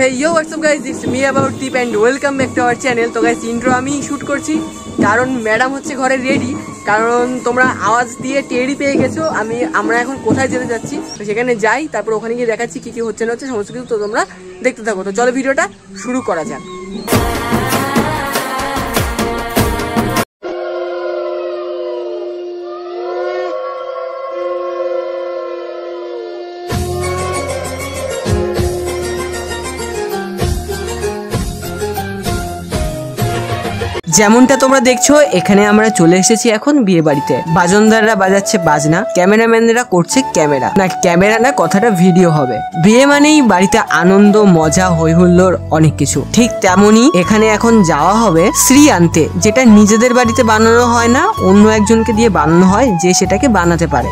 hey yo what's up guys, it's me about tip and welcome back to our channel. তো guys intro আমি shoot করছি কারণ madam হচ্ছে ঘরে ready, কারণ তোমরা আওয়াজ দিয়ে টেরি পেয়ে গেছো আমরা এখন কোথায় যেতে যাচ্ছি। তো সেখানে যাই, তারপর ওখানে গিয়ে দেখাচ্ছি কি কি হচ্ছে না হচ্ছে সমস্ত কিছু। তো তোমরা দেখতে থাকো। তো চলো ভিডিওটা শুরু করা যাক। যেমনটা তোমরা দেখছো এখানে আমরা চলে এসেছি এখন বিয়ে বাড়িতে। বাজনদাররা বাজাচ্ছে বাজনা, ক্যামেরাম্যানরা করছে ক্যামেরা না কথাটা ভিডিও হবে। বিয়ে মানেই বাড়িতে আনন্দ, মজা, হই হুল্লোড়, অনেক কিছু। ঠিক তেমনই এখানে এখন যাওয়া হবে শ্রী আনতে, যেটা নিজেদের বাড়িতে বানানো হয় না, অন্য একজনকে দিয়ে বানানো হয় যে সেটাকে বানাতে পারে।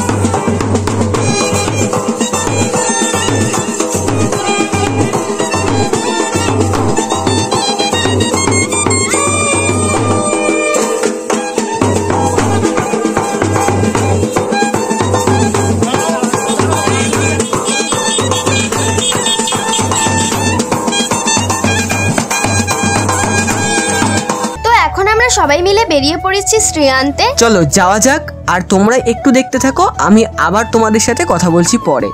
সবাই মিলে বেরিয়ে পড়েছি শ্রী আনতে। চলো যাওয়া যাক, আর তোমরা একটু দেখতে থাকো, আমি আবার তোমাদের সাথে কথা বলছি পরে।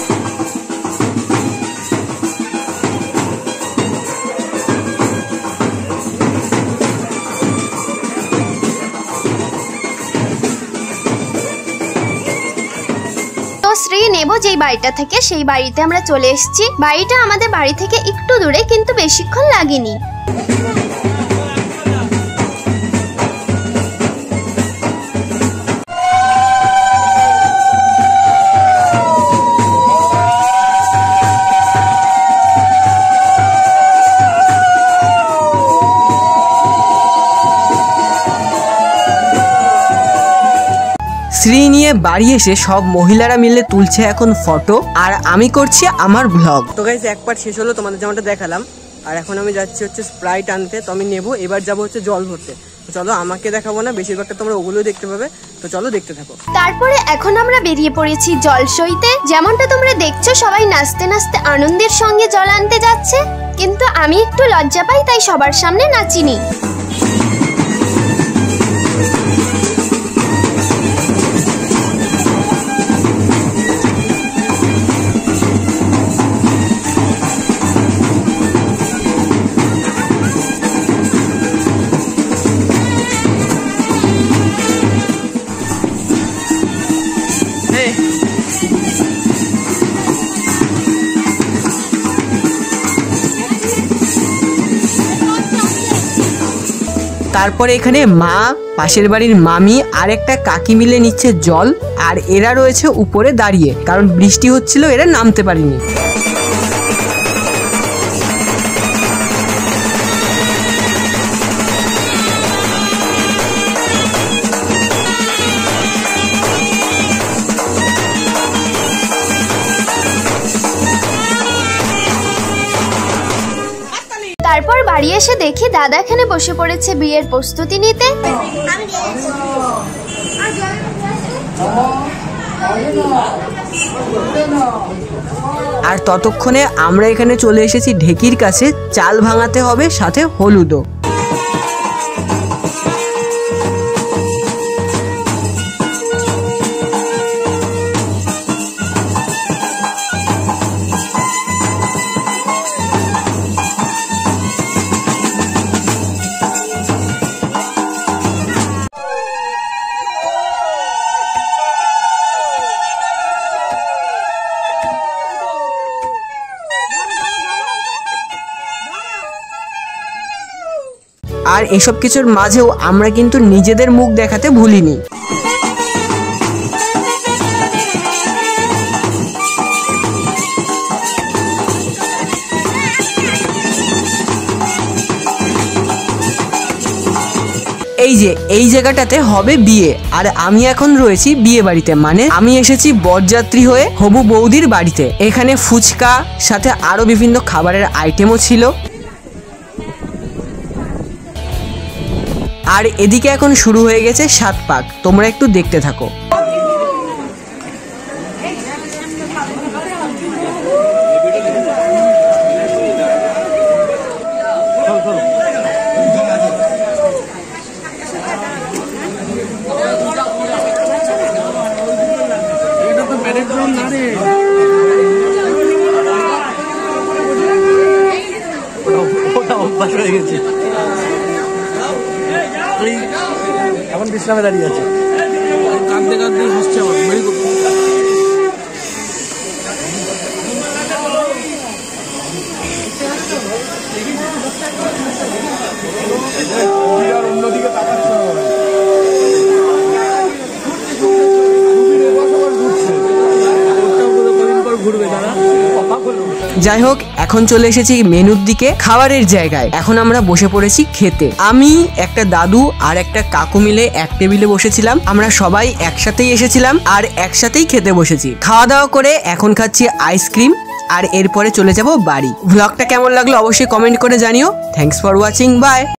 তো শ্রী নেব যেই বাড়িটা থেকে, সেই বাড়িতে আমরা চলে এসেছি। বাড়িটা আমাদের বাড়ি থেকে একটু দূরে, কিন্তু বেশিক্ষণ লাগেনি। শ্রী নিয়ে বাড়ি এসে সব মহিলারা মিলে তুলছে এখন ফটো, আর আমি করছি আমার ব্লগ। তো গাইস এক পার্ট শেষ হলো, তোমাদের যেমনটা দেখালাম। আর এখন আমি যাচ্ছি হচ্ছে স্প্রাইট আনতে, তো আমি নেবো। এবার যাবো হচ্ছে জল ভরতে। তো চলো, আমাকে দেখাবো না, বেশিরভাগটা তোমরা ওগুলো দেখতে পাবে। তো চলো দেখতে থাকো। তারপরে এখন আমরা বেরিয়ে পড়েছি জল সইতে। যেমনটা তোমরা দেখছো সবাই নাচতে নাচতে আনন্দের সঙ্গে জল আনতে যাচ্ছে, কিন্তু আমি একটু লজ্জা পাই, তাই সবার সামনে নাচিনি। তারপরে এখানে মা, পাশের বাড়ির মামি আর একটা কাকি মিলে নিচ্ছে জল, আর এরা রয়েছে উপরে দাঁড়িয়ে, কারণ বৃষ্টি হচ্ছিল, এরা নামতে পারেনি। তারপর বাড়ি এসে দেখি দাদা এখানে বসে পড়েছে বিয়ের প্রস্তুতি নিতে। আর ততক্ষণে আমরা এখানে চলে এসেছি ঢেকির কাছে, চাল ভাঙাতে হবে, সাথে হলুদও। আর এসব কিছুর মাঝেও আমরা কিন্তু নিজেদের মুখ দেখাতে ভুলিনি। এই জায়গাটাতে হবে বিয়ে, আর আমি এখন রয়েছি বিয়ে বাড়িতে, মানে আমি এসেছি বরযাত্রী হয়ে হবু বৌদির বাড়িতে। এখানে ফুচকা সাথে আরো বিভিন্ন খাবারের আইটেমও ছিল। আর এদিকে এখন শুরু হয়ে গেছে সাত পাক, তোমরা একটু দেখতে থাকো। অভ্যাস হয়ে গেছে, এখন বিশ্রামে দাঁড়িয়ে আছে, কাঁদতে কাঁদতে হাসছে আমার। অন্যদিকে তাকাচ্ছে ঘুরবে তারা। যাই হোক, এখন চলে এসেছি মেনুর দিকে, খাবারের জায়গায়। এখন আমরা বসে পড়েছি খেতে। আমি, একটা দাদু আর একটা কাকু মিলে এক টেবিলে বসেছিলাম। আমরা সবাই একসাথেই এসেছিলাম আর একসাথেই খেতে বসেছি। খাওয়া দাওয়া করে এখন খাচ্ছি আইসক্রিম আর এরপরে চলে যাব বাড়ি। ভ্লগটা কেমন লাগলো অবশ্যই কমেন্ট করে জানিও। Thanks for watching, by.